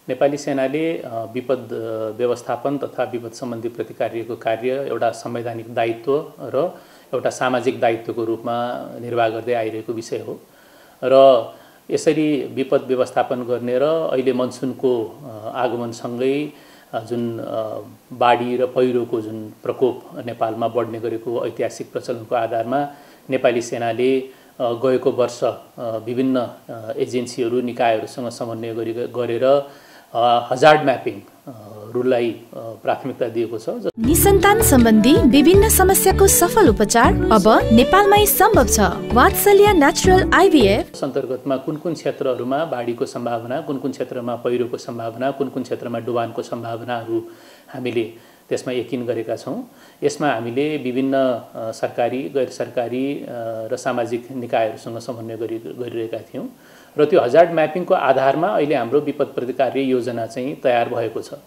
नेपाली सेनाले विपद व्यवस्थापन तथा विपद सम्बन्धी प्रतिकार्यको कार्य एउटा संवैधानिक दायित्व र एउटा सामाजिक दायित्वको रूपमा निर्वाह गर्दै आइरहेको विषय हो र यसरी विपद व्यवस्थापन गर्ने र अहिले मनसुनको आगमनसँगै जुन बाढी र पहिरोको जुन प्रकोप नेपालमा बढ्ने गरेको ऐतिहासिक प्रचलनको आधारमा नेपाली सेनाले गएको वर्ष विभिन्न एजेन्सीहरू निकायहरूसँग समन्वय गरेर हजार्ड म्यापिङ रुललाई प्राथमिकता दिएको छ। निसन्तान सम्बन्धी विभिन्न समस्याको सफल उपचार अब नेपालमै सम्भव छ। वात्सल्य नेचुरल आइभीएफ अन्तर्गतमा कुन कुन क्षेत्रहरूमा बाढीको सम्भावना, कुन कुन क्षेत्रमा पहिरोको सम्भावना, कुन कुन क्षेत्रमा डुबानको सम्भावनाहरू हामीले त्यसमा यकिन गरेका छौँ। यसमा हामीले विभिन्न सरकारी, गैर सरकारी र सामाजिक निकायहरूसँग समन्वय गरिरहेका थियौँ र त्यो हजार्ड म्यापिङको आधारमा अहिले हाम्रो विपद प्रतिकार्य योजना चाहिँ तयार भएको छ।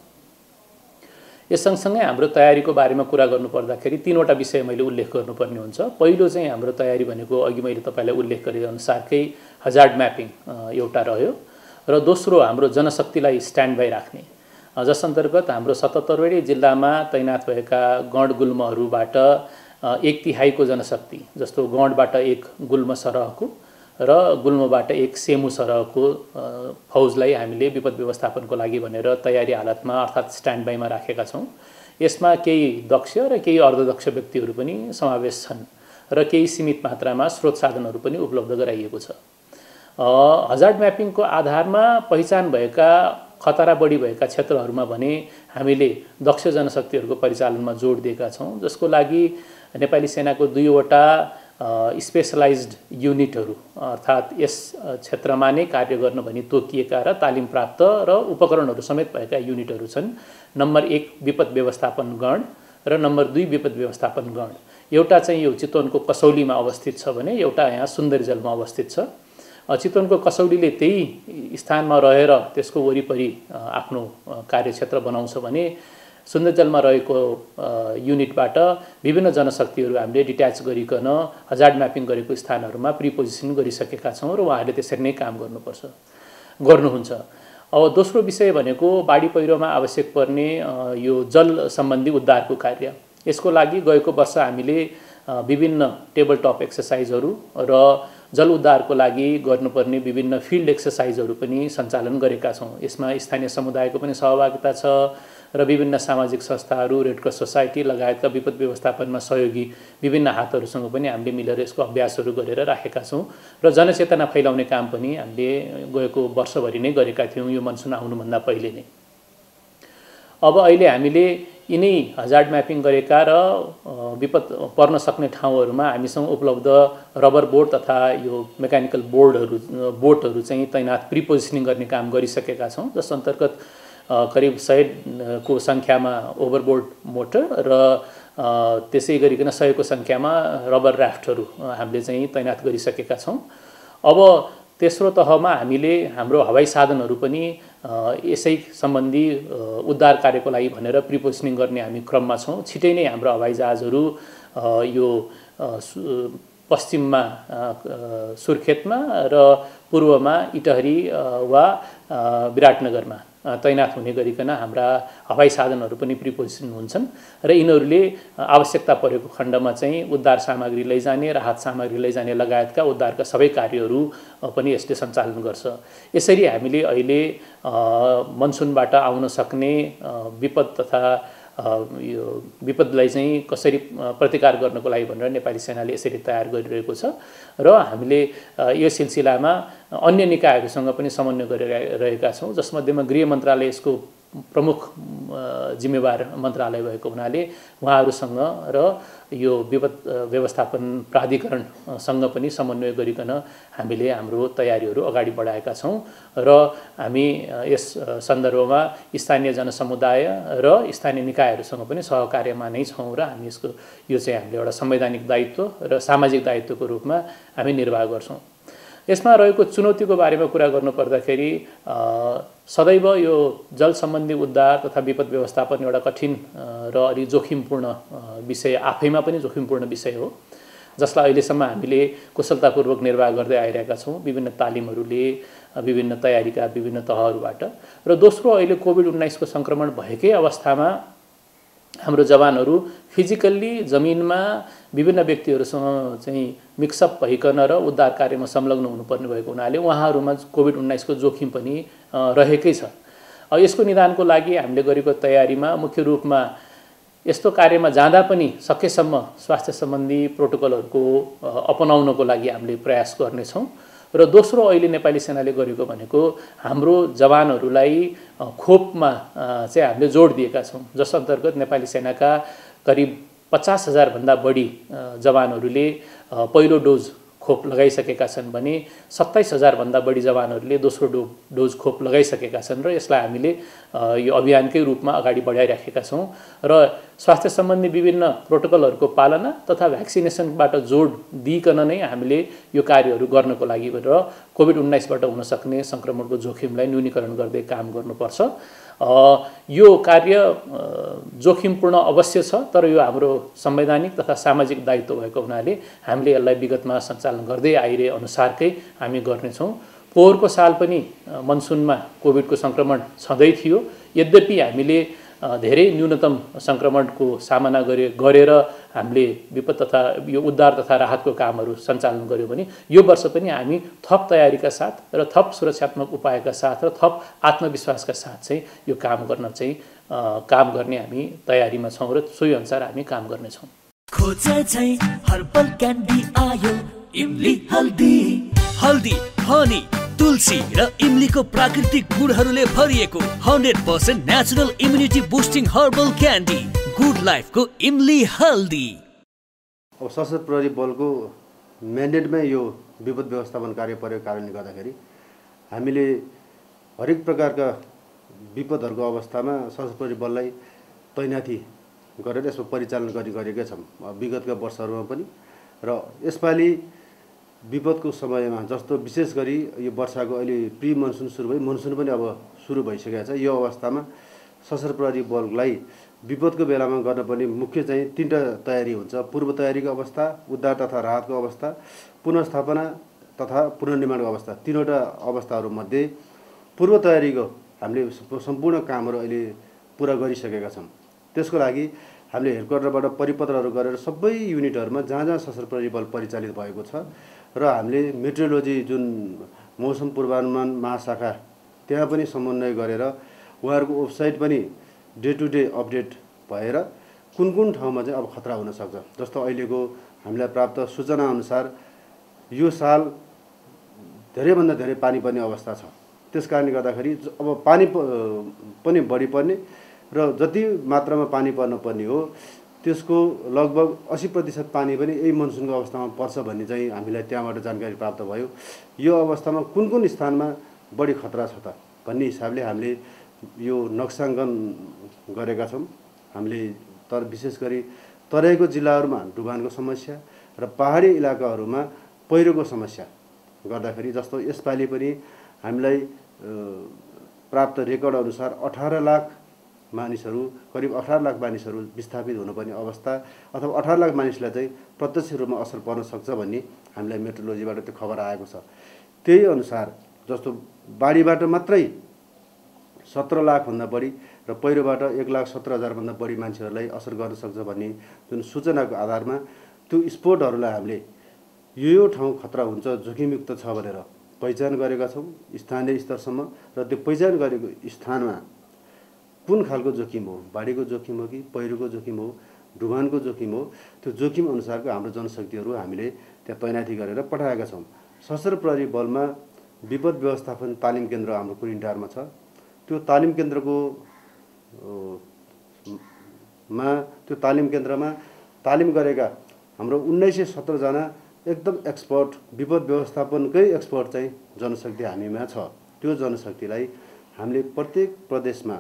यस सँगसँगै हाम्रो तयारीको बारेमा कुरा गर्नुपर्दाखेरि तीनवटा विषय मैले उल्लेख गर्नुपर्ने हुन्छ। पहिलो चाहिँ हाम्रो तयारी भनेको अघि मैले तपाईलाई उल्लेख गरे अनुसारकै हजार्ड म्यापिङ एउटा रह्यो र दोस्रो हाम्रो जनशक्तिलाई स्ट्यान्ड बाई राख्ने, जस अन्तर्गत हाम्रो 77वटै जिल्लामा तैनात भएका गण गुल्महरूबाट 1/3 जनशक्ति, जस्तो गणबाट 1 गुल्म सरहको र गुल्मबाट 1 सेमु सरहको फौजलाई हामीले विपद व्यवस्थापनको लागि भनेर तयारी हालतमा अर्थात् स्ट्यान्ड बाईमा राखेका छौँ। यसमा केही दक्ष र केही अर्धदक्ष व्यक्तिहरू पनि समावेश छन् र केही सीमित मात्रामा स्रोत साधनहरू पनि उपलब्ध गराइएको छ। हजार्ड म्यापिङको आधारमा पहिचान भएका खतरा बढी भएका क्षेत्रहरूमा भने हामीले दक्ष जनशक्तिहरूको परिचालनमा जोड दिएका छौँ, जसको लागि नेपाली सेनाको 2वटा स्पेशलाइज्ड युनिटहरू अर्थात् यस क्षेत्रमा नै कार्य गर्न भनी तोकिएका र तालिम प्राप्त र उपकरणहरू समेत भएका युनिटहरू छन्। नम्बर 1 विपद व्यवस्थापन गण र नम्बर 2 विपद व्यवस्थापन गण। एउटा चाहिँ यो चितवनको कसौलीमा अवस्थित छ भने एउटा यहाँ सुन्दरजलमा अवस्थित छ। चितवनको कसौलीले त्यही स्थानमा रहेर त्यसको वरिपरि आफ्नो कार्यक्षेत्र बनाउँछ भने सुन्दरजलमा रहेको युनिटबाट विभिन्न जनशक्तिहरू हामीले डिट्याच गरिकन हजार्ड म्यापिङ गरेको स्थानहरूमा प्रिपोजिसन गरिसकेका छौँ र उहाँहरूले त्यसरी नै काम गर्नुहुन्छ। अब दोस्रो विषय भनेको बाढी पहिरोमा आवश्यक पर्ने यो जल सम्बन्धी उद्धारको कार्य। यसको लागि गएको वर्ष हामीले विभिन्न टेबल टप एक्सर्साइजहरू र जल उद्धारको लागि गर्नुपर्ने विभिन्न फिल्ड एक्सर्साइजहरू पनि सञ्चालन गरेका छौँ। यसमा स्थानीय समुदायको पनि सहभागिता छ र विभिन्न सामाजिक संस्थाहरू, रेडक्रस सोसाइटी लगायतका विपद व्यवस्थापनमा सहयोगी विभिन्न हातहरूसँग पनि हामीले मिलेर यसको अभ्यासहरू गरेर राखेका छौँ र जनचेतना फैलाउने काम पनि हामीले गएको वर्षभरि नै गरेका थियौँ, यो मनसुन आउनुभन्दा पहिले नै। अब अहिले हामीले यिनै हजार्ड म्यापिङ गरेका र विपद पर्न सक्ने ठाउँहरूमा हामीसँग उपलब्ध रबर बोट तथा यो मेकानिकल बोटहरू चाहिँ तैनात प्रिपोजिसनिङ गर्ने काम गरिसकेका छौँ, जस अन्तर्गत करिब 100 को सङ्ख्यामा ओभरबोर्ड मोटर र त्यसै गरिकन 100 को सङ्ख्यामा रबर राफ्टहरू हामीले चाहिँ तैनात गरिसकेका छौँ। अब तेस्रो तहमा हामीले हाम्रो हवाई साधनहरू पनि यसै सम्बन्धी उद्धार कार्यको लागि भनेर प्रिपोजिसनिङ गर्ने हामी क्रममा छौँ। छिटै नै हाम्रो हवाई जहाजहरू यो पश्चिममा सुर्खेतमा र पूर्वमा इटहरी वा विराटनगरमा तैनात हुने गरिकन हाम्रा हवाई साधनहरू पनि प्रिपोजिसन हुन्छन् र यिनीहरूले आवश्यकता परेको खण्डमा चाहिँ उद्धार सामग्री लैजाने, राहत सामग्री लैजाने लगायतका उद्धारका सबै कार्यहरू पनि यसले सञ्चालन गर्छ। यसरी हामीले अहिले मनसुनबाट आउन सक्ने विपद तथा यो विपदलाई चाहिँ कसरी प्रतिकार गर्नको लागि भनेर नेपाली सेनाले यसरी तयार गरिरहेको छ र हामीले यो सिलसिलामा अन्य निकायहरूसँग पनि समन्वय गरिरहेका छौँ, जसमध्येमा गृह मन्त्रालय यसको प्रमुख जिम्मेवार मन्त्रालय भएको हुनाले उहाँहरूसँग र यो विपद व्यवस्थापन प्राधिकरणसँग पनि समन्वय गरिकन हामीले हाम्रो तयारीहरू अगाडि बढाएका छौँ र हामी यस सन्दर्भमा स्थानीय जनसमुदाय र स्थानीय निकायहरूसँग पनि सहकार्यमा नै छौँ र हामी यो चाहिँ हामीले एउटा संवैधानिक दायित्व र सामाजिक दायित्वको रूपमा हामी निर्वाह गर्छौँ। यसमा रहेको चुनौतीको बारेमा कुरा गर्नुपर्दाखेरि सदैव यो जल सम्बन्धी उद्धार तथा विपद व्यवस्थापन एउटा कठिन र अलि जोखिमपूर्ण विषय, आफैमा पनि जोखिमपूर्ण विषय हो, जसलाई अहिलेसम्म हामीले कुशलतापूर्वक निर्वाह गर्दै आइरहेका छौँ। विभिन्न तालिमहरूले विभिन्न तयारीका विभिन्न तहहरूबाट। र दोस्रो, अहिले कोभिड-19 को संक्रमण भएकै अवस्थामा हाम्रो जवानहरू फिजिकल्ली जमिनमा विभिन्न व्यक्तिहरूसँग चाहिँ मिक्सअप भइकन र उद्धार कार्यमा संलग्न हुनुपर्ने भएको हुनाले उहाँहरूमा कोभिड-19 को जोखिम पनि रहेकै छ। यसको निदानको लागि हामीले गरेको तयारीमा मुख्य रूपमा यस्तो कार्यमा जाँदा पनि सकेसम्म स्वास्थ्य सम्बन्धी प्रोटोकलहरूको अपनाउनको लागि हामीले प्रयास गर्नेछौँ। र दोस्रो, अहिले नेपाली सेनाले गरेको भनेको हाम्रो जवानहरूलाई खोपमा चाहिँ हामीले जोड दिएका छौँ, जस अन्तर्गत नेपाली सेनाका करिब 50,000 भन्दा बढी जवानहरूले पहिलो डोज खोप लगाइसकेका छन् भने 27,000 भन्दा बढी जवानहरूले दोस्रो डोज खोप लगाइसकेका छन् र यसलाई हामीले यो अभियानकै रूपमा अगाडि बढाइराखेका छौँ। र स्वास्थ्य सम्बन्धी विभिन्न प्रोटोकलहरूको पालना तथा भ्याक्सिनेसनबाट जोड दिइकन नै हामीले यो कार्यहरू गर्नको लागि र कोभिड-19 बाट हुन सक्ने संक्रमणको जोखिमलाई न्यूनीकरण गर्दै काम गर्नुपर्छ। यो कार्य जोखिमपूर्ण अवश्य छ, तर यो हाम्रो संवैधानिक तथा सामाजिक दायित्व भएको हुनाले हामीले यसलाई विगतमा सञ्चालन गर्दै आइरहे अनुसारकै हामी गर्नेछौँ। पोहोरको साल पनि मनसुनमा कोभिडको संक्रमण छँदै थियो, यद्यपि हामीले धेरै न्यूनतम संक्रमणको सामना गरेर हामीले विपद तथा यो उद्धार तथा राहतको कामहरू सञ्चालन गर्यौँ भने यो वर्ष पनि हामी थप तयारीका साथ र थप सुरक्षात्मक उपायका साथ र थप आत्मविश्वासका साथ चाहिँ यो काम गर्ने हामी तयारीमा छौँ र सोही अनुसार हामी काम गर्नेछौँ। हर्बल क्यान्डी आयो इमली हल्दी हनी तुलसी र इमलीको प्राकृतिक गुणहरूले भरिएको 100% natural immunity boosting herbal candy good लाइफको इमली हल्दी। अब सशस्त्र प्रहरी बलको म्यान्डेटमै यो विपद व्यवस्थापन कार्य परेको कारणले गर्दाखेरि हामीले हरेक प्रकारका विपदहरूको अवस्थामा सशस्त्र प्रहरी बललाई तैनाथी गरेर यसको परिचालन गरेका छौँ विगतका वर्षहरूमा पनि। र यसपालि विपदको समयमा जस्तो विशेष गरी यो वर्षाको अहिले प्री मनसुन सुरु भयो, मनसुन पनि अब सुरु भइसकेको छ। यो अवस्थामा सशस्त्र प्रहरी बललाई विपदको बेलामा गर्नुपर्ने मुख्य चाहिँ 3टा तयारी हुन्छ। पूर्व तयारीको अवस्था, उद्धार तथा राहतको अवस्था, पुनर्स्थापना तथा पुनर्निर्माणको अवस्था। 3वटा अवस्थाहरूमध्ये पूर्व तयारीको हामीले सम्पूर्ण कामहरू अहिले पुरा गरिसकेका छौँ। त्यसको लागि हामीले हेडक्वार्टरबाट परिपत्रहरू गरेर सबै युनिटहरूमा जहाँ जहाँ सशस्त्र प्रहरी बल परिचालित भएको छ र हामीले मेट्रोलोजी जुन मौसम पूर्वानुमान महाशाखा त्यहाँ पनि समन्वय गरेर उहाँहरूको वेबसाइट पनि डे टु डे अपडेट भएर कुन कुन ठाउँमा चाहिँ अब खतरा हुन सक्छ। जस्तो अहिलेको हामीलाई प्राप्त सूचना अनुसार यो साल धेरैभन्दा धेरै पानी पर्ने अवस्था छ। त्यसकारणले गर्दाखेरि अब पानी पनि बढी पर्ने र जति मात्रामा पानी पर्नुपर्ने हो त्यसको लगभग 80% पानी पनि यही मनसुनको अवस्थामा पर्छ भन्ने चाहिँ हामीलाई त्यहाँबाट जानकारी प्राप्त भयो। यो अवस्थामा कुन कुन स्थानमा बढी खतरा छ त भन्ने हिसाबले हामीले यो नक्साङ्कन गरेका छौँ। हामीले तर विशेष गरी तराईको जिल्लाहरूमा डुबानको समस्या र पहाडी इलाकाहरूमा पहिरोको समस्या गर्दाखेरि जस्तो यसपालि पनि हामीलाई प्राप्त रेकर्ड अनुसार 18 लाख मानिसहरू करिब 18 लाख मानिसहरू विस्थापित हुनुपर्ने अवस्था अथवा 18 लाख मानिसलाई चाहिँ प्रत्यक्ष रूपमा असर पर्न सक्छ भन्ने हामीलाई मेट्रोलोजीबाट त्यो खबर आएको छ। त्यही अनुसार जस्तो बाढीबाट मात्रै 17 लाख भन्दा बढी र पहिरोबाट 1,17,000 भन्दा बढी मान्छेहरूलाई असर गर्न सक्छ भन्ने जुन सूचनाको आधारमा त्यो स्पोटहरूलाई हामीले यो ठाउँ खतरा हुन्छ जोखिमयुक्त छ भनेर पहिचान गरेका छौँ स्थानीय स्तरसम्म। र त्यो पहिचान गरेको स्थानमा कुन खालको जोखिम हो, बाढीको जोखिम हो कि पहिरोको जोखिम हो, डुबानको जोखिम हो, त्यो जोखिम अनुसारको हाम्रो जनशक्तिहरू हामीले त्यहाँ तैनाथी गरेर पठाएका छौँ। सशस्त्र प्रहरी बलमा विपद व्यवस्थापन तालिम केन्द्र हाम्रो कुरिन्टारमा छ। त्यो तालिम केन्द्रमा तालिम गरेका हाम्रो 1917 जना एकदम एक्सपर्ट विपद व्यवस्थापनकै एक्सपर्ट चाहिँ जनशक्ति हामीमा छ। त्यो जनशक्तिलाई हामीले प्रत्येक प्रदेशमा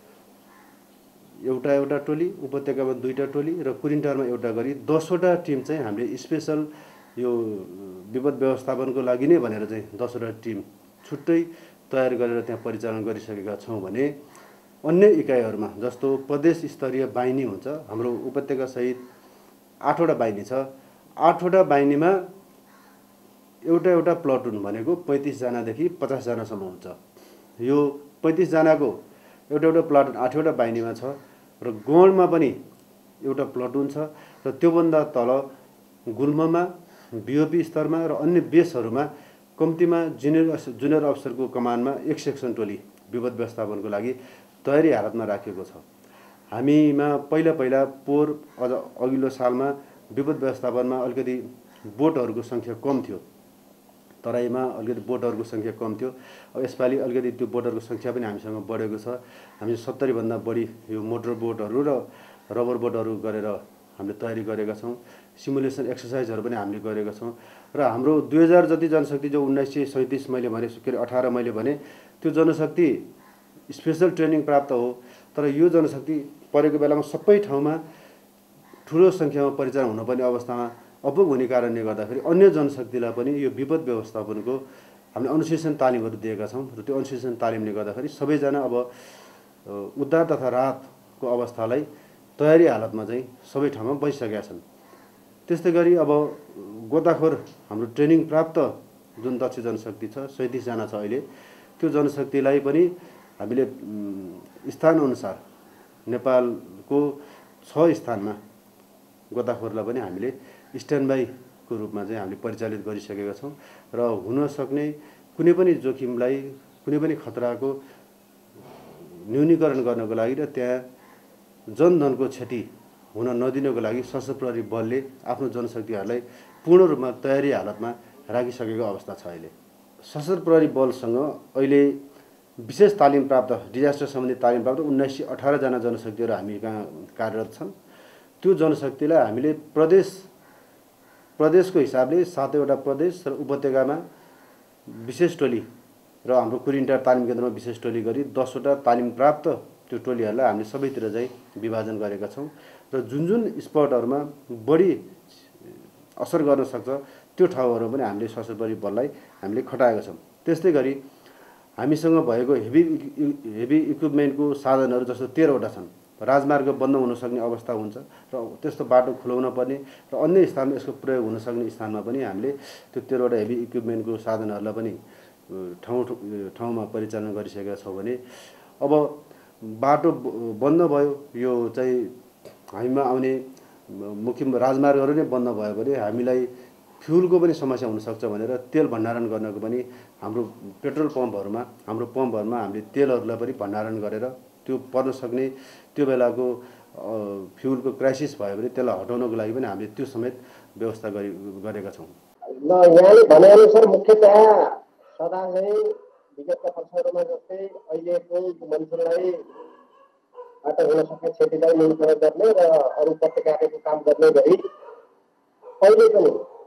एउटा टोली, उपत्यकामा 2टा टोली र कुरिन्टारमा एउटा गरी 10वटा टिम चाहिँ हामीले स्पेशल यो विपद व्यवस्थापनको लागि नै भनेर चाहिँ 10वटा टिम छुट्टै तयार गरेर त्यहाँ परिचालन गरिसकेका छौँ भने अन्य इकाइहरूमा जस्तो प्रदेश स्तरीय बाहिनी हुन्छ। हाम्रो उपत्यका सहित 8वटा बाहिनी छ। 8वटा बाहिनीमा एउटा प्लटुन भनेको 35 जनादेखि 50 जनासम्म हुन्छ। यो 35 जनाको एउटा प्लाटुन 8वटा बाहिनीमा छ र गौणमा पनि एउटा प्लटुन छ र त्योभन्दा तल गुल्ममा बिओपी स्तरमा र अन्य बेसहरूमा कम्तीमा जुनियर अफसरको कमानमा एक सेक्सन टोली विपद व्यवस्थापनको लागि तयारी हालतमा राखिएको छ। हामीमा पहिला पोहोर अझ अघिल्लो सालमा विपद व्यवस्थापनमा अलिकति बोटहरूको सङ्ख्या कम थियो, तराईमा अलिकति बोटहरूको सङ्ख्या कम थियो। अब यसपालि अलिकति त्यो बोटहरूको सङ्ख्या पनि हामीसँग बढेको छ। हामी 70 भन्दा बढी यो मोटर बोटहरू र रबर बोटहरू गरेर हामीले तयारी गरेका छौँ। सिमुलेसन एक्सर्साइजहरू पनि हामीले गरेका छौँ र हाम्रो 2000 जति जनशक्ति जो 1937 मैले भने के अरे 18 मैले भने त्यो जनशक्ति स्पेसल ट्रेनिङ प्राप्त हो। तर यो जनशक्ति परेको बेलामा सबै ठाउँमा ठुलो सङ्ख्यामा परिचालन हुनुपर्ने अवस्थामा अपुग हुने कारणले गर्दाखेरि अन्य जनशक्तिलाई पनि यो विपद व्यवस्थापनको हामीले अनुशासन तालिमहरू दिएका छौँ र त्यो अनुशासन तालिमले गर्दाखेरि सबैजना अब उद्धार तथा राहतको अवस्थालाई तयारी हालतमा चाहिँ सबै ठाउँमा बसिसकेका छन्। त्यस्तै गरी अब गोताखोर हाम्रो ट्रेनिङ प्राप्त जुन दक्ष जनशक्ति छ 37 जना छ अहिले, त्यो जनशक्तिलाई पनि हामीले स्थानअनुसार नेपालको 6 स्थानमा गोताखोरलाई पनि हामीले स्ट्यान्ड बाईको रूपमा चाहिँ हामीले परिचालित गरिसकेका छौँ र हुन सक्ने कुनै पनि जोखिमलाई कुनै पनि खतराको न्यूनीकरण गर्नको लागि र त्यहाँ जनधनको क्षति हुन नदिनको लागि सशस्त्र प्रहरी बलले आफ्नो जनशक्तिहरूलाई पूर्ण रूपमा तयारी हालतमा राखिसकेको अवस्था छ। अहिले सशस्त्र प्रहरी बलसँग अहिले विशेष तालिम प्राप्त डिजास्टर सम्बन्धी तालिम प्राप्त 1918 जना जनशक्तिहरू हामी कहाँ कार्यरत छन्। त्यो जनशक्तिलाई हामीले प्रदेशको हिसाबले 7वटा प्रदेश र उपत्यकामा विशेष टोली र हाम्रो कुरिन्टार तालिम केन्द्रमा विशेष टोली गरी 10वटा तालिम प्राप्त त्यो टोलीहरूलाई हामीले सबैतिर चाहिँ विभाजन गरेका छौँ र जुन स्पटहरूमा बढी असर गर्न सक्छ त्यो ठाउँहरूमा पनि हामीले सशस्त्र प्रहरी बललाई हामीले खटाएका छौँ। त्यस्तै गरी हामीसँग भएको हेभी इक्विपमेन्टको साधनहरू जस्तो 13वटा छन्। राजमार्ग बन्द हुन सक्ने अवस्था हुन्छ र त्यस्तो बाटो खुलाउन पर्ने र अन्य स्थानमा यसको प्रयोग हुन सक्ने स्थानमा पनि हामीले त्यो 13वटा हेभी इक्विपमेन्टको साधनहरूलाई पनि ठाउँमा परिचालन गरिसकेका छौँ भने अब बाटो बन्द भयो, यो चाहिँ हामीमा आउने मुख्य राजमार्गहरू नै बन्द भयो भने हामीलाई फ्युलको पनि समस्या हुनसक्छ भनेर तेल भण्डारण गर्नको पनि हाम्रो पेट्रोल पम्पहरूमा हामीले तेलहरूलाई पनि भण्डारण गरेर त्यो पर्न सक्ने त्यो बेलाको फ्युलको क्राइसिस भयो भने त्यसलाई हटाउनको लागि पनि हामीले त्यो समेत व्यवस्था गरेका छौँ। ल यहाँले भनेअनुसार मुख्यतः सदा चाहिँ विगतका वर्षहरूमा जस्तै अहिलेको मनसुनलाई बाट हुन सक्ने क्षतिलाई न्यूनीकरण गर्ने र अरू उपत्यकाको काम गर्ने गरी अहिले पनि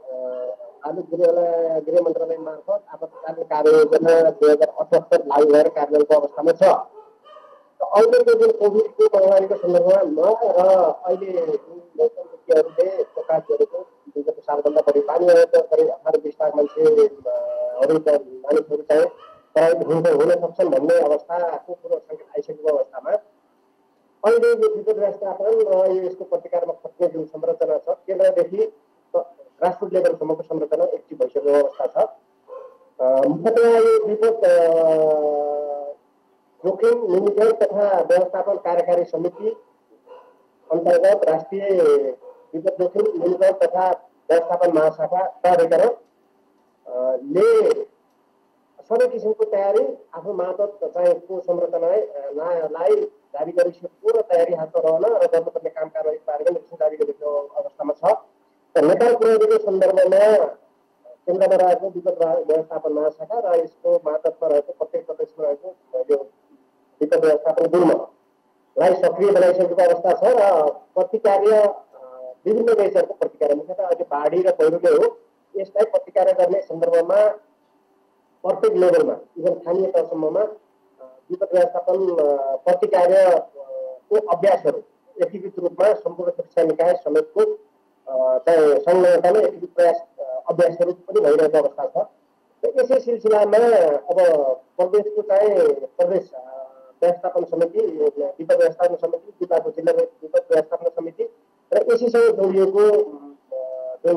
गृह मन्त्रालय मार्फत आपतकालीन कार्ययोजना 2078 लागू भएर कार्यान्वयनको अवस्थामा छ। अहिलेको जुन कोभिडको महामारीको सन्दर्भमा र अहिले जुन मौसम विज्ञहरूले प्रकाश गरेको विगत सालभन्दा बढी पानी आएको करिब 18-20 लाख मानिसहरू चाहिँ प्रभावित हुन सक्छन् भन्ने अवस्थाको कुरो सङ्केत आइसकेको अवस्थामा अहिले यो विपद व्यवस्थापन र यसको प्रतिकारमा खट्ने जुन संरचना छ केन्द्रदेखि ग्रासरुट लेभलसम्मको संरचना एक्टिभ भइसकेको अवस्था छ। मुख्यतः यो विपद जोखिम न्यूनीकरण तथा व्यवस्थापन कार्यकारी समिति अन्तर्गत राष्ट्रिय विपद जोखिम न्यूनीकरण तथा व्यवस्थापन महाशाखा प्राधिकरणले सबै किसिमको तयारी आफ्नो मार्फत चाहिएको संरचनालाई जारी गरिसकेको र तयारी हातमा रहन र गर्नुपर्ने काम कारबाही बारेमा निर्देशन जारी गरेको अवस्थामा छ। नेपाल प्रहरीको सन्दर्भमा केन्द्रमा रहेको विपद व्यवस्थापन महाशाखा र यसको मार्फतमा रहेको प्रत्येक प्रदेशमा रहेको यो विपद व्यवस्थापन गुल्मलाई सक्रिय बनाइसकेको अवस्था छ र प्रतिकार्य विभिन्न देशहरूको प्रतिकार्य मुख्यतः अहिले बाढी र पहिरोले हो। यसलाई प्रतिकार्य गर्ने सन्दर्भमा प्रत्येक लेभलमा इभन स्थानीय तहसम्ममा विपद व्यवस्थापन प्रतिकार्यको अभ्यासहरू एकीकृत रूपमा सम्पूर्ण सुरक्षा निकाय समेतको चाहिँ संलग्नतामा एकीकृत प्रयास अभ्यासहरू पनि भइरहेको अवस्था छ। यसै सिलसिलामा अब प्रदेशको चाहिँ प्रदेश व्यवस्थापन समिति, विपद व्यवस्थापन समिति, जिल्लाको जिल्ला विपद व्यवस्थापन समिति र यसैसँग जोडिएको जुन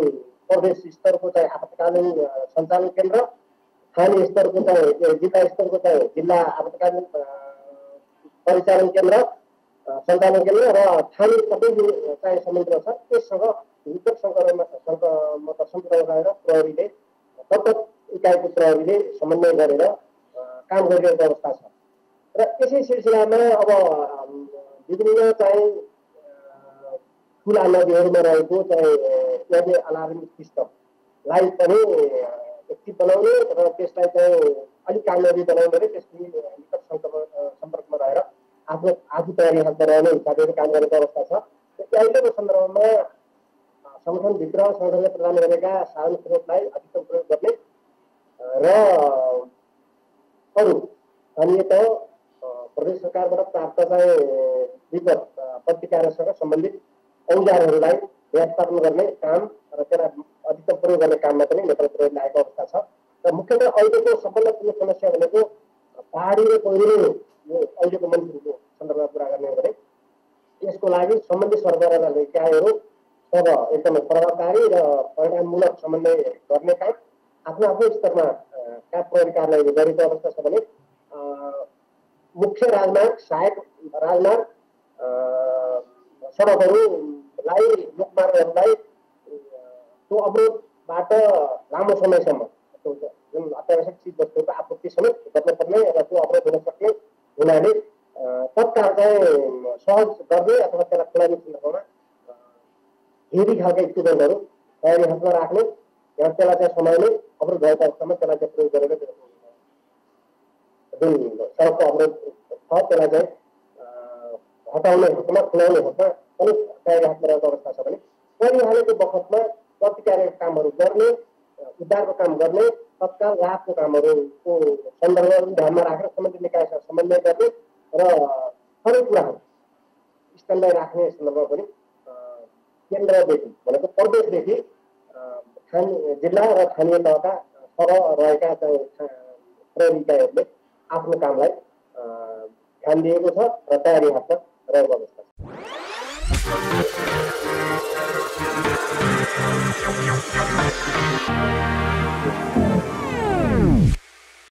प्रदेश स्तरको चाहिँ आपतकालीन सञ्चालन केन्द्र, स्थानीय स्तरको चाहिँ जिल्ला स्तरको चाहिँ जिल्ला आपतकालीन परिचालन केन्द्र सञ्चालन केन्द्र र स्थानीय सबै चाहिँ संयन्त्र छ त्यससँग विकट सम्पर्क गरेर प्रहरीले प्रत्येक इकाइको प्रहरीले समन्वय गरेर काम गरिरहेको अवस्था छ। र यसै सिलसिलामा अब विभिन्न चाहिँ ठुला नदीहरूमा रहेको चाहिँ नदी अलार्म सिस्टमलाई पनि एक्टिभ बनाउने र त्यसलाई चाहिँ अलिक कामयाबी बनाउने गरी त्यसले निकट सम्पर्कमा रहेर आफू तयारी रहने हिसाबले काम गरेको अवस्था छ। अहिलेको सन्दर्भमा सङ्गठनभित्र सङ्गठनले प्रदान गरेका साधन स्रोतलाई अधिकतम प्रयोग गर्ने र अरू स्थानीय तह प्रदेश सरकारबाट प्राप्त चाहिँ विगत प्रतिकारसँग सम्बन्धित औजारहरूलाई व्यवस्थापन गर्ने काम र त्यसलाई अधिकतम प्रयोग गर्ने काममा पनि नेपाल प्रहरीले आएको अवस्था छ। र मुख्यतः अहिलेको सबभन्दा ठुलो समस्या भनेको पहाडी र पहिरो अहिलेको मन्त्रीको सन्दर्भमा कुरा गर्ने हो भने यसको लागि सम्बन्धित सरकार र निकायहरू सब एकदमै प्रभावकारी र परिणाममूलक समन्वय गर्ने काम आफ्नो स्तरमा प्रहरी कार्यालयले गरेको अवस्था छ भने मुख्य राजमार्ग, सहायक राजमार्ग, सडकहरूलाई, लोकमार्गहरूलाई त्यो अवरोधबाट लामो समयसम्म जुन अत्यावश्यक चिज वस्तुको आपूर्ति समेत गर्नुपर्ने र त्यो अवरोध हुन सक्ने हुनाले तत्काल चाहिँ सहज गर्ने अथवा त्यसलाई खुलाउने सन्दर्भमा धेरै खालका स्टुडेन्टहरू तयारी हातमा राख्ने र त्यसलाई चाहिँ समाउने अवरोध भएको अवस्थामा त्यसलाई चाहिँ प्रयोग गरेर जुन सडकको अवरोध छ त्यसलाई चाहिँ हटाउने हकमा खुलाउने हकमा पनि तयारी हातमा रहेको अवस्था छ भने परिहालेको बखतमा प्रतिकारक कामहरू गर्ने, उद्धारको काम गर्ने, तत्काल राहतको कामहरूको सन्दर्भहरू ध्यानमा राखेर सम्बन्धित निकायसँग समन्वय गर्ने र सबै कुराहरू स्ट्यान्डबाई राख्ने सन्दर्भमा पनि केन्द्रदेखि भनेको प्रदेशदेखि जिल्ला र स्थानीय तहका सर रहेका चाहिँ प्रहरी इकाइहरूले आफ्नो कामलाई ध्यान दिएको छ र तयारी हातमा रहेको अवस्था छ।